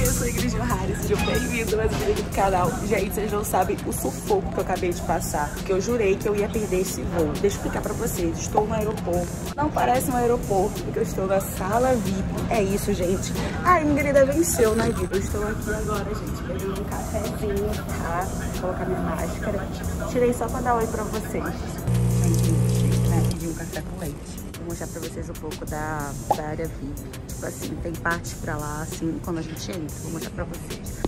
eu sou Ingrid Johari, sejam bem-vindos a mais um vídeo do canal. Gente, vocês não sabem o sufoco que eu acabei de passar, porque eu jurei que eu ia perder esse voo. Deixa eu explicar pra vocês, estou no aeroporto. Não parece um aeroporto, porque eu estou na sala VIP. É isso, gente. A Ingrid venceu na vida. Eu estou aqui agora, gente, bebendo um cafezinho, tá? Vou colocar minha máscara. Tirei só pra dar oi pra vocês. Pedi um café com leite. Vou mostrar pra vocês um pouco da área VIP. Tipo assim, tem parte pra lá, assim, quando a gente entra. Vou mostrar pra vocês.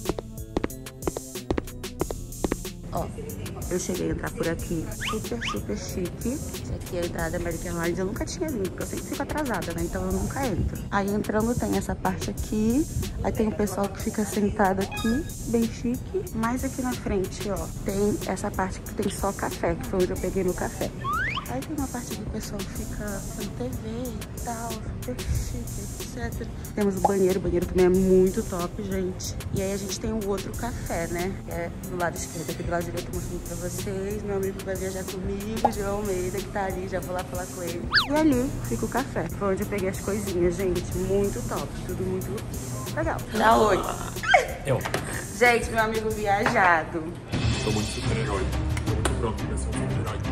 Ó, eu cheguei a entrar por aqui. Super chique. Essa aqui é a entrada da American Airlines. Eu nunca tinha vindo, porque eu sempre fico atrasada, né? Então eu nunca entro. Aí entrando tem essa parte aqui. Aí tem o pessoal que fica sentado aqui, bem chique. Mas aqui na frente, ó, tem essa parte que tem só café, que foi onde eu peguei meu café. Aí tem uma parte que o pessoal fica vendo TV e tal, super chique, etc. Temos o banheiro também é muito top, gente. E aí a gente tem o outro café, né? Que é do lado esquerdo, aqui do lado direito eu mostrando pra vocês. Meu amigo vai viajar comigo, João Almeida, que tá ali, já vou lá falar com ele. E ali fica o café, foi onde eu peguei as coisinhas, gente. Muito top, tudo muito legal. Dá oi. Eu. Gente, meu amigo viajado. Sou muito super-herói. Tô muito pronto pra ser um super-herói.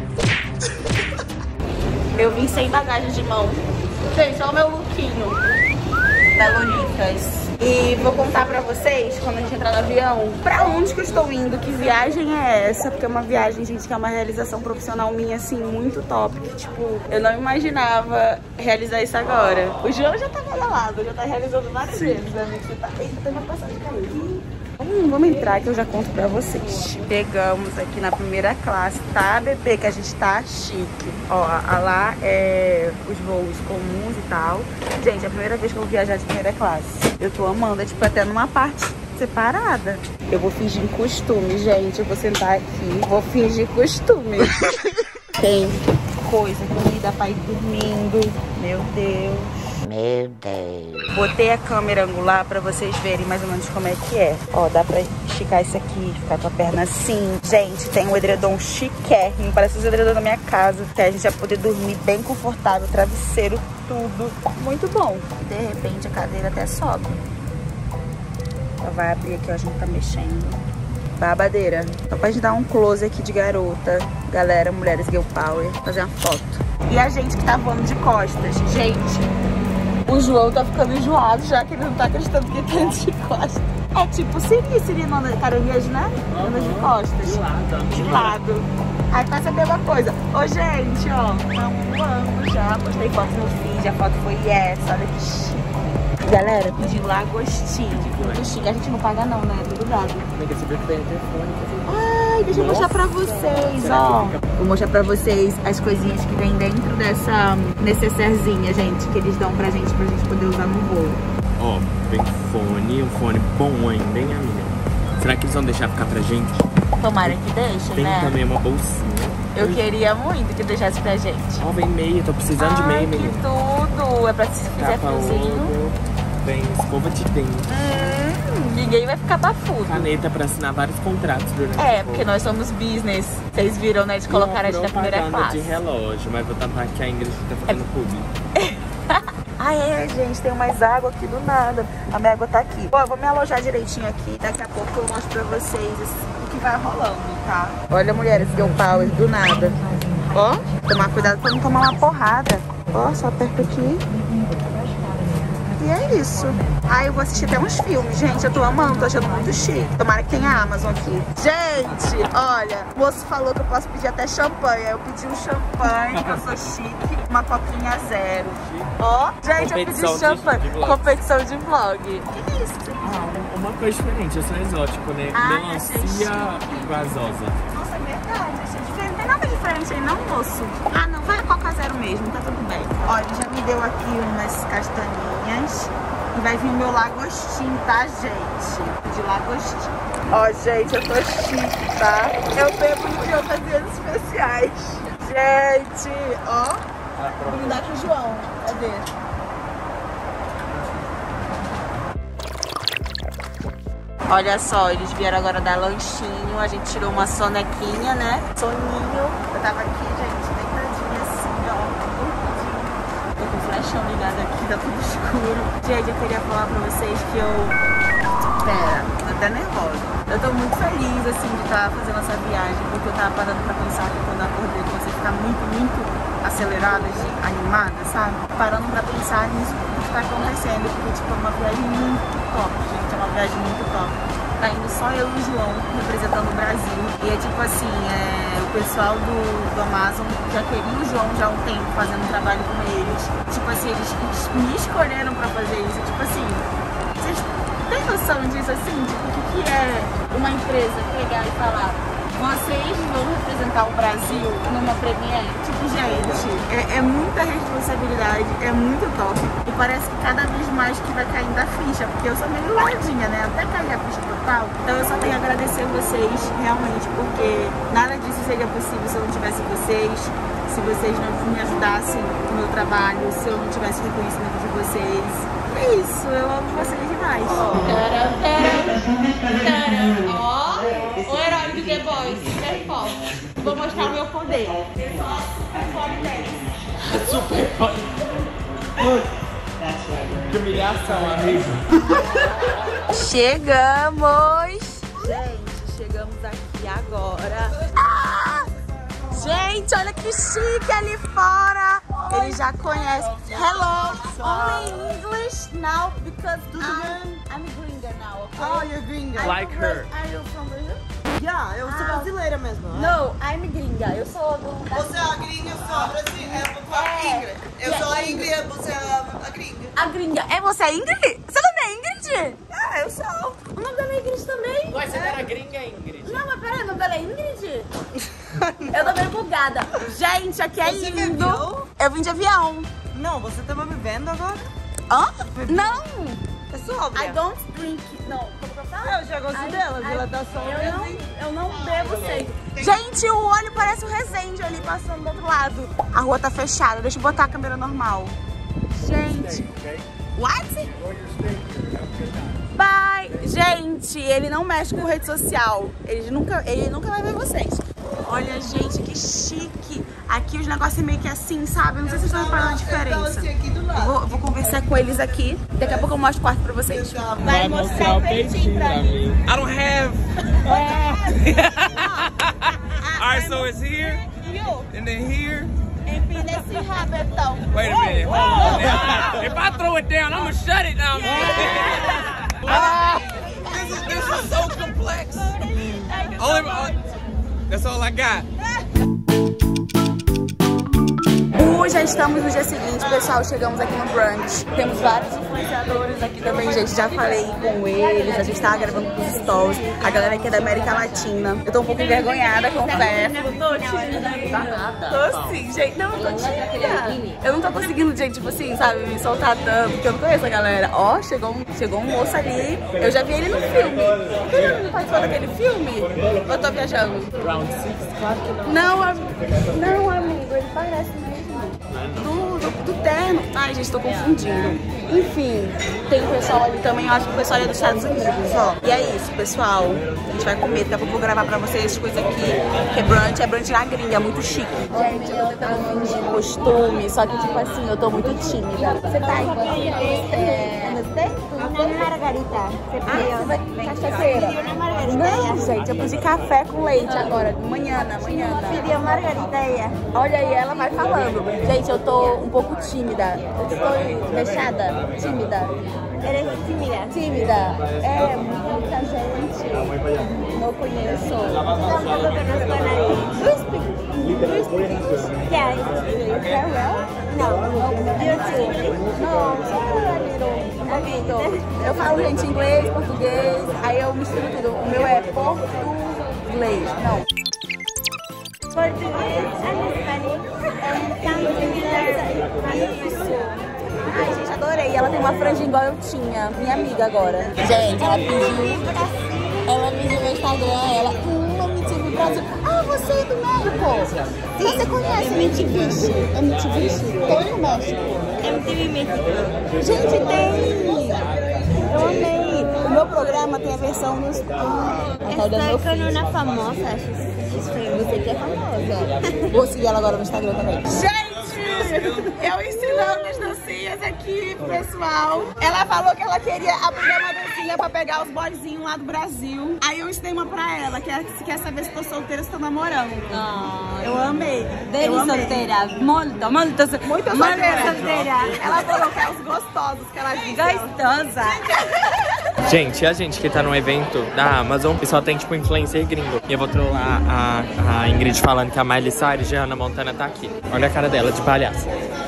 Eu vim sem bagagem de mão. Gente, olha o meu lookinho da Lolitas. E vou contar pra vocês, quando a gente entrar no avião, pra onde que eu estou indo, que viagem é essa. Porque é uma viagem, gente, que é uma realização profissional minha, assim, muito top. Que, tipo, eu não imaginava realizar isso agora. O João já tá badalado, já tá realizando várias vezes, amigo. Você tá... Eita, tem uma passagem caindo. Vamos entrar que eu já conto pra vocês. Pegamos aqui na primeira classe, tá, bebê? Que a gente tá chique. Ó, lá é os voos comuns e tal. Gente, é a primeira vez que eu vou viajar de primeira classe. Eu tô amando, é tipo até numa parte separada. Eu vou fingir costume, gente. Eu vou sentar aqui, vou fingir costume. Tem coisa, comida pra ir dormindo. Meu Deus. Meu Deus. Botei a câmera angular pra vocês verem mais ou menos como é que é. Ó, dá pra esticar isso aqui, ficar com a perna assim. Gente, tem um edredom chiquérrimo, parece os edredom da minha casa, que a gente vai poder dormir bem confortável, travesseiro, tudo. Muito bom. De repente a cadeira até sobe. Ela vai abrir aqui, ó, a gente tá mexendo. Babadeira. Só pra gente dar um close aqui de garota. Galera, mulheres girl power, fazer uma foto. E a gente que tá voando de costas. Gente, o João tá ficando enjoado já, que ele não tá acreditando que tá indo de costas. É tipo Siri não anda de caranguejo, né? Anda de costas. De lado. Aí faz a mesma coisa. Ô, gente, ó, estamos voando já. Postei foto no feed, a foto foi essa. Olha que chique. Galera, pedi lagostinho, de muito chique. A gente não paga não, né? É tudo dado. Ai, deixa eu mostrar pra vocês, ó. Vou mostrar pra vocês as coisinhas que tem dentro dessa necessairezinha, gente, que eles dão pra gente poder usar no voo. Ó, tem fone, um fone bom ainda, hein, amiga? Será que eles vão deixar ficar pra gente? Tomara que deixem, tem né? Tem também uma bolsinha. Eu queria muito que deixasse pra gente. Ó, vem meia, tô precisando de meia, menina. Que tudo! É pra se fizer friozinho. Vem escova de dente. Ninguém vai ficar bafudo. Caneta pra assinar vários contratos durante o voo. Porque nós somos business. Vocês viram, né? De colocar a gente na primeira classe. De relógio, mas vou tampar que a Ingrid tá ficando publi. Ah, é, gente, tem mais água aqui do nada. A minha água tá aqui. Bom, eu vou me alojar direitinho aqui. Daqui a pouco eu mostro pra vocês o que vai rolando, tá? Olha, mulheres, girl power, do nada. Ó, tomar cuidado pra não tomar uma porrada. Ó, só aperto aqui. E é isso. Ah, eu vou assistir até uns filmes, gente. Eu tô amando, tô achando muito chique. Tomara que tenha a Amazon aqui. Gente, olha, o moço falou que eu posso pedir até champanhe. Eu pedi um champanhe, que eu sou chique. Uma coquinha zero. Ó, gente, eu pedi champanhe. Competição de vlog. Que isso? Uma coisa diferente, eu sou exótico, né? Melancia gasosa. Nossa, é verdade. Achei diferente. Não tem nada diferente aí, não, moço? Ah, não, vai a Coca Zero mesmo, tá tudo bem. Olha, já me deu aqui umas castanhinhas. E vai vir o meu lagostinho, tá, gente? De lagostinho. Ó, gente, eu tô chique, tá? Eu bebo de ocasiões especiais. Gente, ó. Vou brindar com o João. Cadê? Olha só, eles vieram agora dar lanchinho. A gente tirou uma sonequinha, né? Soninho. Eu tava aqui, gente, deitadinha assim, ó. Tô com o flashão ligado aqui, tá tudo escuro. Gente, eu queria falar pra vocês que eu Pera, tô até nervosa. Eu tô muito feliz, assim, de estar fazendo essa viagem, porque eu tava parando pra pensar que quando eu acordei, você fica muito acelerada, animada, sabe? Parando pra pensar nisso que tá acontecendo, porque, tipo, é uma viagem muito top, gente, é uma viagem muito top. Tá indo só eu e o João representando o Brasil. E é tipo assim, o pessoal do Amazon já queria o João já há um tempo fazendo trabalho com eles. Tipo assim, eles me escolheram pra fazer isso. Tipo assim, vocês têm noção disso assim? Tipo, o que é uma empresa pegar e falar: vocês vão representar o Brasil numa premiere? Tipo, gente, é muita responsabilidade, é muito top. E parece que cada vez mais que vai caindo a ficha, porque eu sou meio ladinha, né? Até cair a ficha total. Então eu só tenho a agradecer vocês, realmente, porque nada disso seria possível se eu não tivesse vocês, se vocês não me ajudassem no meu trabalho, se eu não tivesse o reconhecimento de vocês. É isso, eu amo vocês demais. Ó, o herói do The Boys, super forte. Vou mostrar o meu poder. Eu sou a super fome deles. Super foda. Que humilhação, amigo. Chegamos! Gente, chegamos aqui agora. Ah! Gente, olha que chique ali fora. Ele já conhece. Hello! Only English now because I'm gringa now. Okay? Oh, you're gringa. Like her. Are you from Brazil? Yeah, eu sou brasileira mesmo. No, I'm gringa. Eu sou do... Você é a gringa, eu sou a brasileira. Eu sou a Ingrid, você é a gringa. A gringa. É você a Ingrid? Você também é Ingrid? Ah, eu sou. O nome da minha Ingrid também? Você era gringa, Ingrid? Não, mas peraí, o nome dela é Ingrid? Eu tô meio bugada. Gente, aqui é Você lindo. bebeu? Eu vim de avião. Não, você tá me vendo agora? Hã? Não. É sóbria. I don't drink. Não, como que eu falo? Eu já gosto delas, ela tá sóbria. Eu não bebo sempre. Gente, o olho parece um Resende ali passando do outro lado. A rua tá fechada, deixa eu botar a câmera normal. Gente. What? Bye. Gente, ele não mexe com rede social. Ele nunca vai ver vocês. Olha, gente, que chique. Aqui os negócios é meio que assim, sabe? Não sei se vocês estão reparando a diferença. Eu vou conversar com eles aqui. Daqui a pouco eu mostro o quarto pra vocês. Vai mostrar o peitinho pra mim. I don't have. Alright, so it's here, and then here. Empina esse rabetão. Wait a minute, hold on now. If I throw it down, I'm gonna shut it down. This is so complex. That's all I got. Já estamos no dia seguinte, pessoal, chegamos aqui no brunch. Temos vários influenciadores aqui também, gente. Já falei com eles, a gente tá gravando com os stories. A galera aqui é da América Latina. Eu tô um pouco envergonhada, confesso. Tô sim, gente. Não, eu tô tímida. Eu não tô conseguindo, gente, tipo assim, sabe, me soltar tanto, porque eu não conheço a galera. Ó, chegou um moço ali. Eu já vi ele no filme. Por que ele não participou daquele filme? Ou eu tô viajando? Round 6, claro que não. Não, amigo, ele parece mesmo. Do terno. Ai, gente, tô confundindo. Enfim, tem um pessoal ali também, eu acho que o pessoal é dos Estados Unidos, ó. E é isso, pessoal. A gente vai comer, daqui a pouco eu vou gravar pra vocês coisas aqui. Que é brunch na gringa, é muito chique. Gente, eu tô tentando fingir costume, só que tipo assim, eu tô muito tímida. Você tá aí? Margarita. Você vai cachaceira? Não, gente, eu pedi café com leite agora, manhã. Pediu margarita ella. Olha aí, ela vai falando. Gente, eu tô um pouco tímida. Eu estou fechada? Tímida. Eres tímida. Tímida. É, muita gente. Não conheço. Tampoco conozco a nadie. Do you speak English? Yeah. Very well? No. You too. Não, só a little. Eu falo, gente, inglês, português, aí eu misturo tudo. O meu é português. Não. Português and Spanish. Isso. Ai, gente, adorei. Ela tem uma franjinha igual eu tinha. Minha amiga agora. Gente, ela pediu meu Instagram. Ela, MTV Brasil. Ah, você é do México. Você conhece MTV? MTV? Tem no México. MTV México. Gente, tem. Eu amei. O meu programa tem a versão no... Estoy con una famosa. Você que é famosa. Vou seguir ela agora no Instagram também. Gente! Eu ensinando as dancinhas aqui pro pessoal. Ela falou que ela queria aprender uma dancinha pra pegar os boyzinhos lá do Brasil. Aí eu ensinei uma pra ela, que quer saber se tô solteira ou se tô namorando. Eu amei. Dele solteira. Muito solteira. Ela falou que é os gostosos que ela disse. Gostosa. Gente, e a gente que tá no evento da Amazon e só tem, tipo, influencer gringo. E eu vou trollar a Ingrid falando que a Miley Cyrus de Hannah Montana tá aqui. Olha a cara dela de palhaça.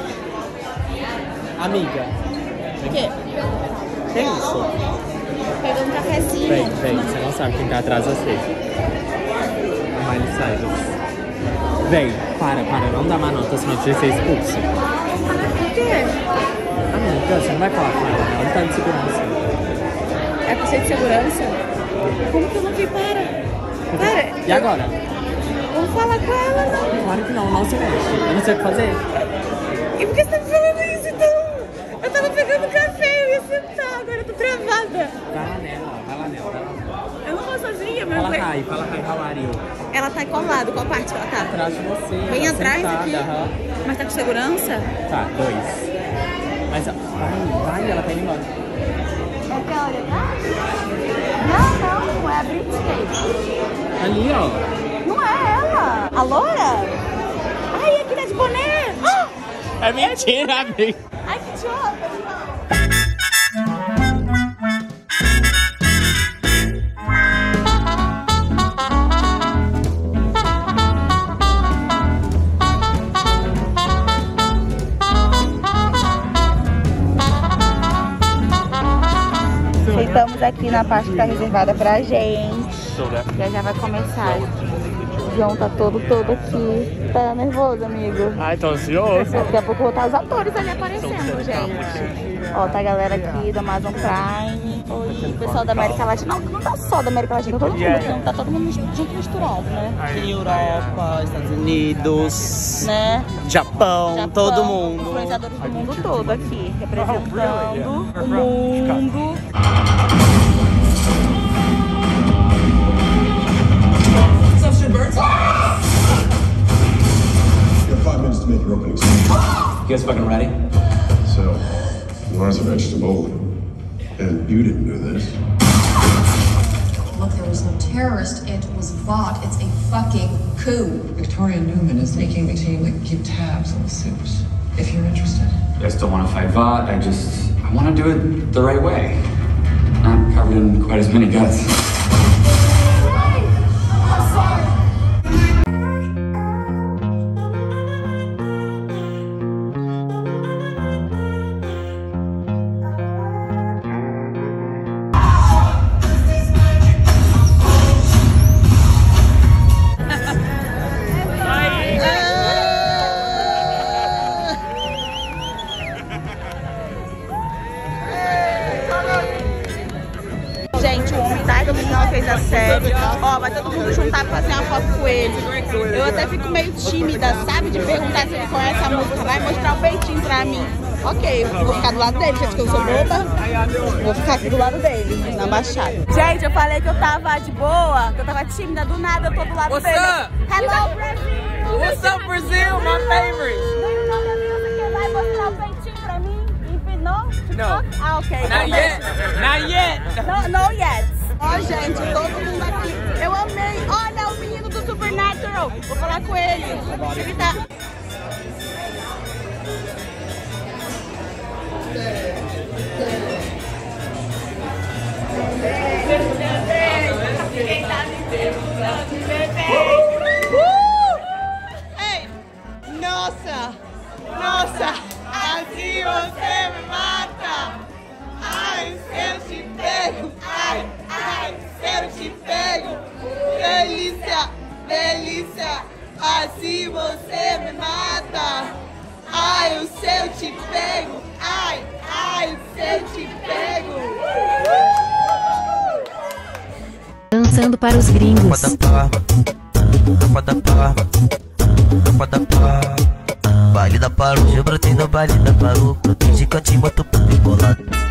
Amiga. O quê? Que isso? Pegando um cafezinho. Vem, você não sabe quem tá atrás de você. A Miley Cyrus. Vem, para, não dá má nota, senão você vai ser expulso. Por quê? Amiga, você não vai falar com ela, ela não tá de segurança. É por ser de segurança? Como que eu não vi? Para. E agora? Vamos falar com ela, não. Claro que não se mexe. Eu não sei o que fazer. E por que você tá me falando isso, então? Eu tava pegando café, eu ia sentar, agora eu tô travada. Vai lá nela. Eu não vou sozinha, meu Fala hi, how are you? Ela tá colada, qual parte que ela tá? Atrás de você. Bem tá atrás sentada, aqui? aham. Mas tá com segurança? Tá, 2. Mas vai, ela tá indo embora. É que olha, tá? Não, é a Britney. Ali, ó. Não é ela. A loura? Ai, aqui tá de boné. É mentira, amigo. Ai, que idiota. Estamos aqui na parte que tá reservada pra gente. Já vai começar. O João tá todo aqui. Tá nervoso, amigo? Ai, tô ansioso. Daqui a pouco vou botar os atores ali aparecendo, gente. Ó, tá a galera aqui da Amazon Prime. Oi, o pessoal da América Latina. Não tá só da América Latina, tá todo mundo. Tá todo mundo junto misturado, né? Europa, Estados Unidos, Né? Japão, todo mundo. Influenciadores do mundo todo aqui, representando o mundo. You have 5 minutes to make your opening statement. You guys fucking ready? So, Laura's a vegetable, and you didn't do this. Look, there was no terrorist. It was a bot. It's a fucking coup. Victoria Newman is making a team that can keep tabs on the soups. If you're interested. I still want to fight Vought. I want to do it the right way. Not covered in quite as many guts. Gente, o homem tá iluminando, ela fez a série. Ó, vai todo mundo juntar pra fazer uma foto com ele. Eu até fico meio tímida, sabe? De perguntar se ele conhece a música. Vai mostrar o peitinho pra mim. Ok, vou ficar do lado dele, gente, que eu sou boba. Vou ficar aqui do lado dele, na baixada. Gente, eu falei que eu tava de boa, que eu tava tímida. Do nada eu tô do lado dele. Hello, Brasil! What's up, Brazil? My favorite. Você vai mostrar o peitinho pra mim? Não? No. Ah, ok. Not yet. Not yet. No yet. Ó, gente, todo mundo aqui. Eu amei. Olha o menino do Supernatural. Vou falar com ele. Ele tá... Quem tá me perguntando, bebê? Ei! Nossa! Assim você me mata! Ai, se eu te pego! Ai, se eu te pego! Delícia! Assim você me mata! Ai, se eu te pego! Ai, se eu te pego! Dançando para os gringos. Baile da Paru, eu brotei no baile da Paru. Brotei de cantinho, boto pro bolado.